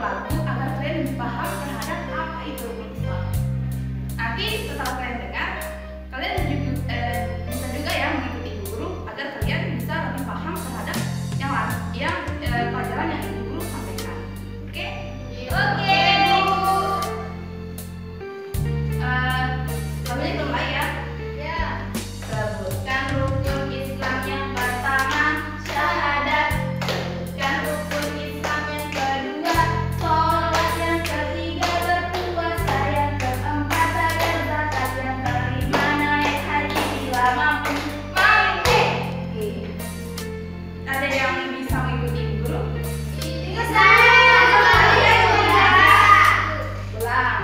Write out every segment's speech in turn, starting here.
lagu agar kalian lebih paham terhadap apa itu rukun Islam. Nanti setelah kalian dengar, kalian bisa juga ya mengikuti ibu guru agar kalian bisa lebih paham terhadap pelajaran yang ibu guru sampaikan. Oke? Oke, Bu. Kami mulai ya. Ya. Sebutkan rukun Islam yang pertama, syahadat. Sebutkan rukun Islam yang kedua, sholat. Yang ketiga, berpuasa. Yang keempat, bayar zakat. Yang kelima, naik haji bila mampu. Ada yang bisa mengikuti ibu guru? Bisa. Ulang.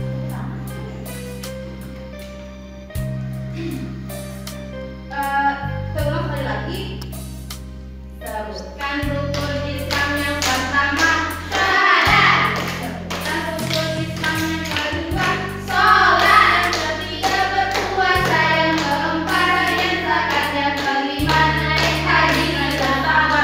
Ulang sekali lagi. Sebutkan rukun Islam yang pertama, syahadat. Sebutkan rukun Islam yang kedua, sholat. Yang ketiga, berpuasa. Yang keempat, bayar zakat. Yang kelima, naik haji bila mampu.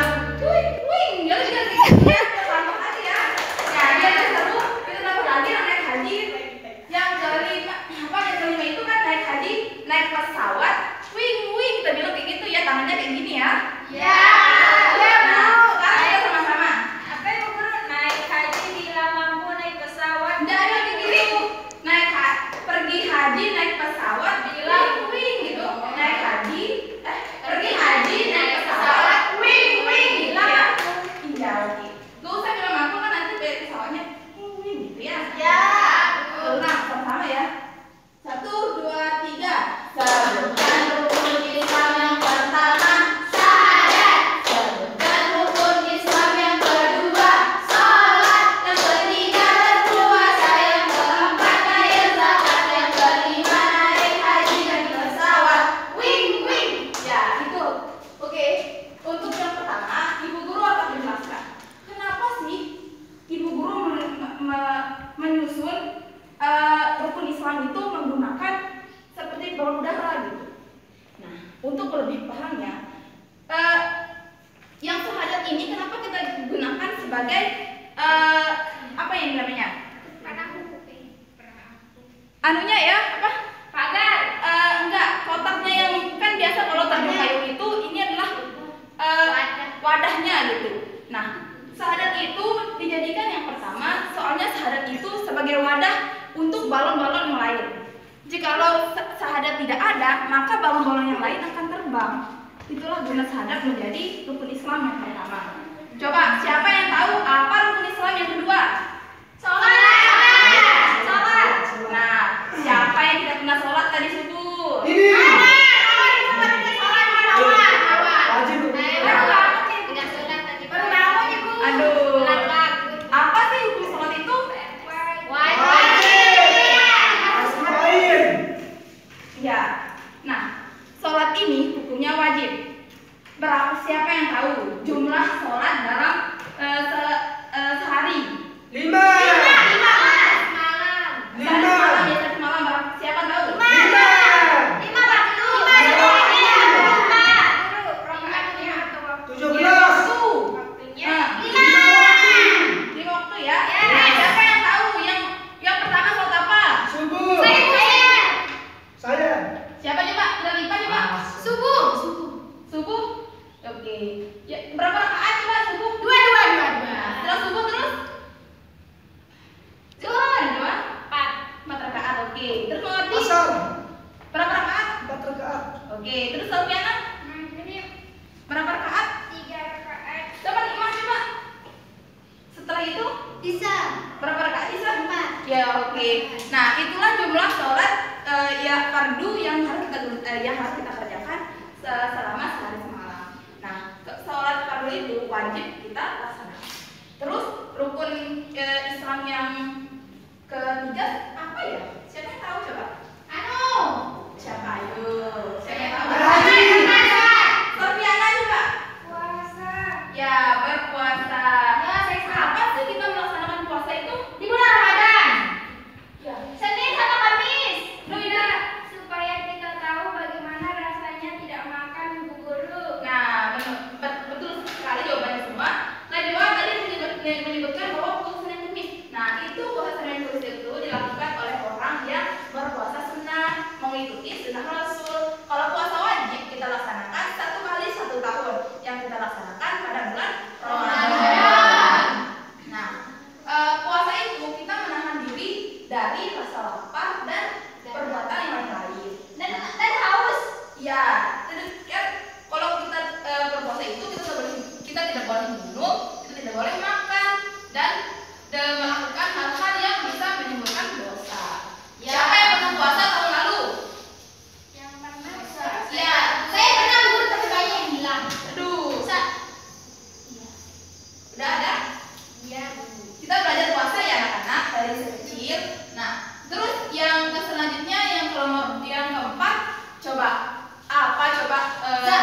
Naik pesawat, wing, kita bilang kayak gitu ya, tangannya kayak gini ya. Ya. Nah, sekarang kita sama-sama. Apa yang guru? Naik haji bila mampu, naik pesawat. Enggak ada kayak gitu. Pergi haji naik pesawat bila wing gitu. Naik haji, pergi haji naik pesawat, wing bila mampu. Iya, oke. Gak usah bila mampu kan nanti pesawatnya wing gitu ya. Ya. Nah, sama-sama ya. 1, 2, 3. Sebutkan rukun Islam yang pertama, syahadat. Sebutkan rukun Islam yang kedua, sholat. Yang ketiga, berpuasa. Yang keempat, bayar zakat. Yang kelima, naik haji dan pesawat. Wing. Ya, itu. Oke. Untuk yang pertama, ibu guru akan menjelaskan kenapa sih ibu guru menyusun rukun Islam itu menggunakan seperti balon udara gitu. Nah, untuk lebih pahamnya, yang syahadat ini kenapa kita gunakan sebagai apa yang namanya? Anunya ya, apa? Pagar. Enggak, kotaknya yang kan biasa kalau terbuka kayu itu, ini adalah wadahnya gitu. Nah, syahadat itu dijadikan yang pertama, soalnya syahadat itu sebagai wadah untuk balon-balon yang lain. Jikalau syahadat tidak ada, maka balon-balon yang lain akan terbang. Itulah guna syahadat menjadi rukun Islam yang pertama. Coba, siapa yang tahu apa rukun Islam yang kedua? Sholat. Nah, siapa yang tidak pernah sholat tadi subuh? Aduh. Apa sih hukum sholat itu? Ya. Nah, sholat ini hukumnya wajib. Siapa yang tahu jumlah sholat dalam sehari? 5. Semalam siapa tahu? 4. Ya, oke. Nah, itulah jumlah sholat fardu yang harus kita kerjakan selama sehari semalam. Nah, sholat fardu itu wajib kita laksanakan. Terus rukun Islam yang ketiga apa ya? Siapa yang tahu coba? Siapa? Ayo. Siapa yang tahu? Sofiana juga. Puasa. Ya, berpuasa. Apa sih kita melaksanakan puasa itu? Di bulan Ramadan. Ya. Senin sama Kamis. Supaya kita tahu bagaimana rasanya tidak makan Bu Guru. Nah, betul sekali jawabannya semua. Nah, juga tadi menyebutkan bahwa puasa Senin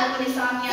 rukun Islamnya?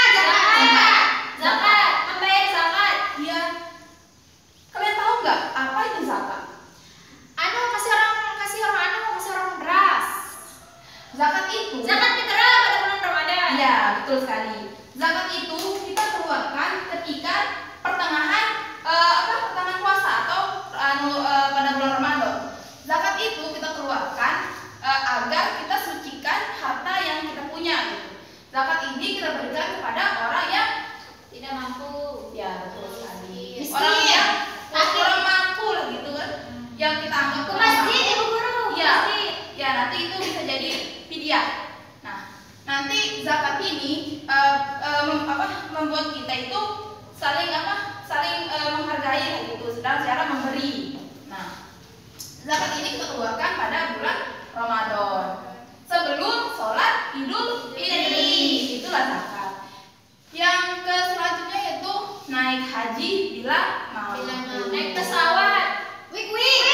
Zakat. Membayar zakat. Iya. Kalian tahu nggak apa itu zakat? Kasih orang beras. Zakat itu. Zakat fitrah pada bulan Ramadan. Iya, betul sekali. Zakat itu kita keluarkan ketika pertengahan puasa atau pada bulan Ramadan. Zakat itu kita keluarkan agar kita sucikan harta yang kita punya gitu. Zakat ini kita berikan kepada orang yang Tidak mampu. ya betul sekali. Miskin. Orang yang kurang mampu lah gitu kan. Yang kita anggap Ke kurang masjid, mampu. Ibu Guru. Iya. Masjid. Ya, nanti itu bisa jadi fidyah. Nah, nanti zakat ini membuat kita itu saling menghargai gitu, sedang cara memberi. Nah, zakat ini kita keluarkan pada bulan Ramadan sebelum sholat Idul Fitri. Itulah zakat. Yang ke selanjutnya yaitu naik haji bila mampu. Naik pesawat. Wing.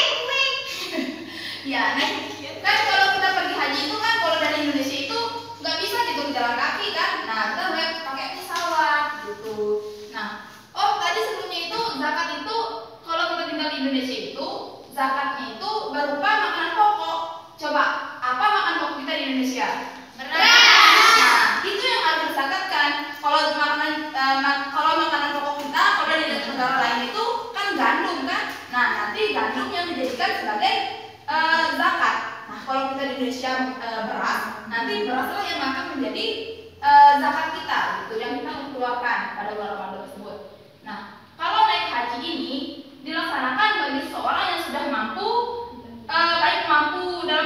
Ya, kan kalau kita pergi haji itu kan kalau dari Indonesia itu nggak bisa gitu jalan kaki kan. Nah, kita harus pakai pesawat gitu. Nah, tadi sebelumnya itu zakat itu kalau kita tinggal di Indonesia itu zakatnya itu berupa makanan pokok. Coba apa makan pokok kita di Indonesia? Beras. Nah, itu yang harus disakatkan. Kalau makanan pokok kita kalau di negara lain itu kan gandum kan. Nah, nanti gandum yang dijadikan sebagai zakat. Nah, kalau kita di Indonesia beras, nanti beraslah yang akan menjadi zakat kita gitu yang kita keluarkan pada bulan Ramadan tersebut. Nah, kalau naik haji ini dilaksanakan bagi seorang yang sudah mampu, baik mampu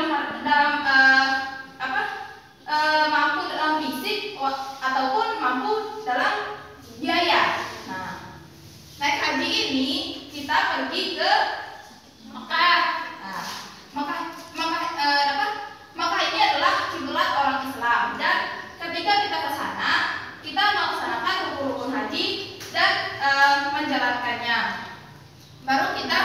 mampu dalam fisik ataupun mampu dalam biaya. Nah, naik haji ini kita pergi ke Mekah. Nah, Mekah ini adalah kiblat orang Islam dan ketika kita ke sana kita melaksanakan rukun-rukun haji dan menjalankannya. Baru kita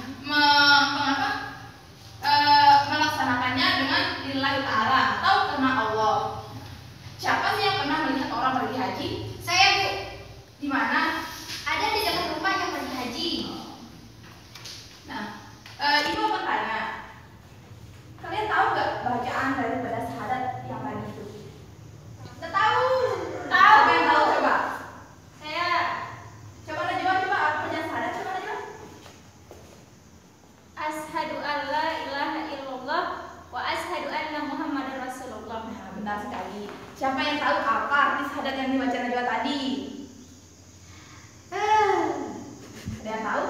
melaksanakannya dengan lillahi ta'ala atau karena Allah. Siapa sih yang pernah melihat orang pergi haji? Saya, Bu. Di mana? Ada di dekat rumah yang pergi haji. Nah, Ibu mau tanya, kalian tahu nggak bacaan daripada syahadat yang tadi itu? Nggak tahu. Siapa yang tahu coba? Saya. Coba apa bacaan syahadat? Coba Najwa. Ashadu an la ilaha illallah wa ashadu anna Muhammadar Rasulullah. Nah, benar sekali. Siapa yang tahu apa arti syahadat yang dibaca Najwa tadi? Ada yang tahu?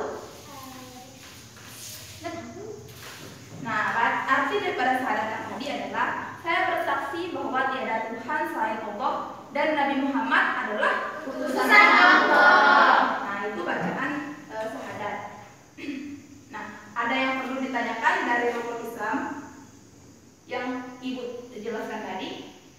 Nggak tahu. Nah, arti daripada syahadat yang tadi adalah saya bersaksi bahwa tiada Tuhan selain Allah dan Nabi Muhammad adalah utusan Allah. Nah, itu bacaan syahadat. Nah, ada yang perlu ditanyakan dari rukun Islam yang Ibu jelaskan tadi?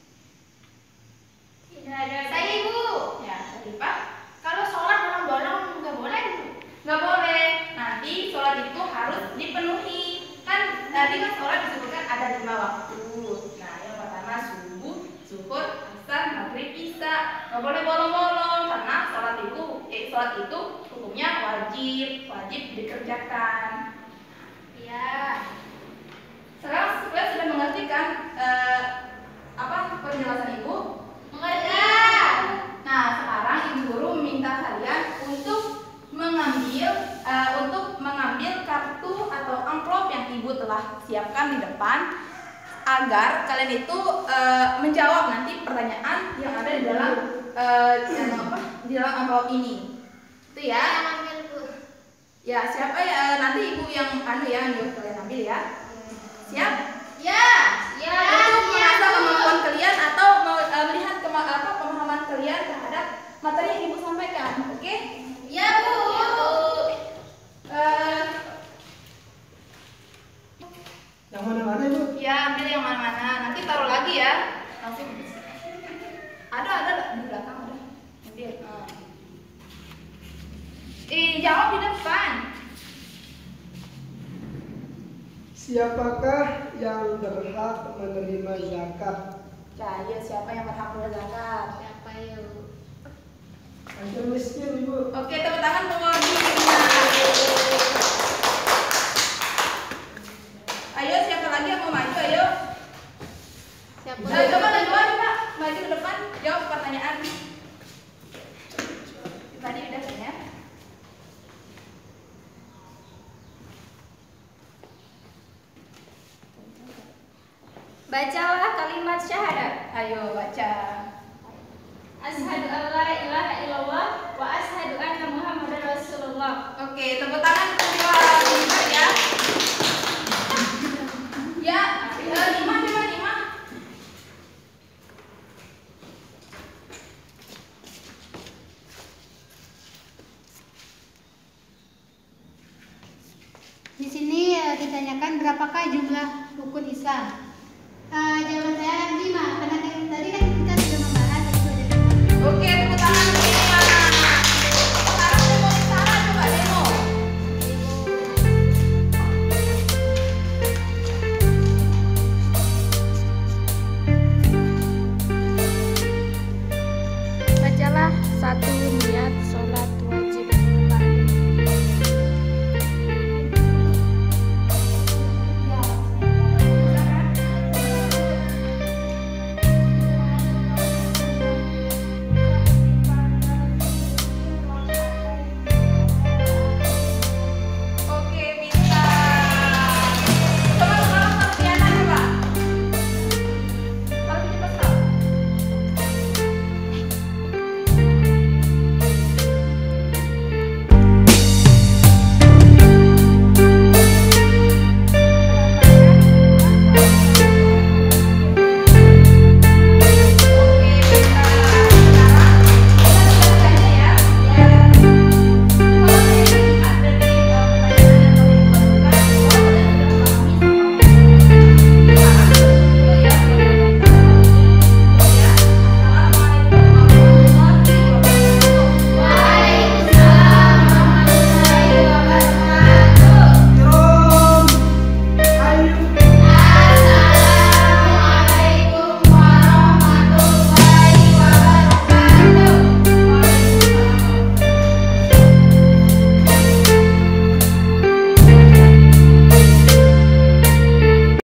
Tidak ada. Saya, Ibu. Ya, tadi Pak. Kalau sholat bolong-bolong nggak boleh, Bu. Nggak boleh. Nanti sholat itu harus dipenuhi. Kan tadi kan sholat disebutkan ada 5 waktu. Nah, yang pertama subuh, zuhur, asar, maghrib, isya. Nggak boleh bolong-bolong karena sholat itu hukumnya wajib dikerjakan. Iya. Sekarang kalian sudah mengerti kan penjelasan Ibu? Mengerti. Nah, sekarang Ibu Guru meminta kalian untuk mengambil kartu atau amplop yang Ibu telah siapkan di depan agar kalian itu menjawab nanti pertanyaan yang ada di dalam amplop ini. Itu ya. Ya, siapa ya nanti Ibu yang nyuruh kalian ambil ya. Siap? Ya. Untuk mengasah kemampuan kalian atau melihat pemahaman kalian terhadap materi yang Ibu sampaikan. Oke? Ya, Bu. Yang mana-mana, Ibu? Ya, ambil yang mana-mana. Nanti taruh lagi ya. Langsung. Ada di belakang ada. Ambil. Jawab di depan. Siapakah yang berhak menerima zakat? Ayo, siapa yang berhak berzakat? Siapa yuk? Fakir miskin ibu. Oke, tepuk tangan untuk Ayo, siapa lagi yang mau maju? Ayo. Siapa? Coba maju ke depan, jawab pertanyaan. Tadi udah kan ya? Bacalah kalimat syahadat. Ayo baca. Asyhadu an la ilaha illallah wa asyhadu anna Muhammadar Rasulullah. Oke, tepuk tangan kedua lima ya. Ya, lima. Di sini ditanyakan berapakah jumlah rukun Islam?